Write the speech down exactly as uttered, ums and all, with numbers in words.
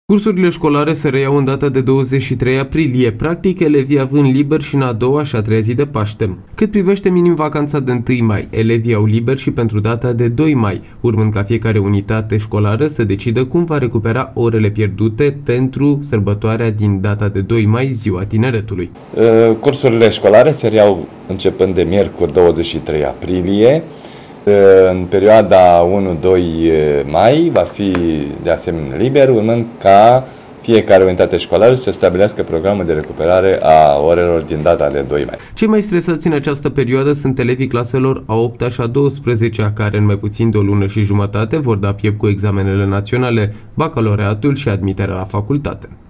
Cursurile școlare se reiau în data de douăzeci și trei aprilie, practic elevii având liber și în a doua și a treia zi de Paște. Cât privește minim vacanța de întâi mai, elevii au liber și pentru data de doi mai, urmând ca fiecare unitate școlară să decidă cum va recupera orele pierdute pentru sărbătoarea din data de doi mai, Ziua Tineretului. Cursurile școlare se reiau începând de miercuri douăzeci și trei aprilie. În perioada unu doi mai va fi de asemenea liber, urmând ca fiecare unitate școlară să stabilească programul de recuperare a orelor din data de doi mai. Cei mai stresați în această perioadă sunt elevii claselor a opta și a douăsprezecea, care în mai puțin de o lună și jumătate vor da piept cu examenele naționale, bacalaureatul și admiterea la facultate.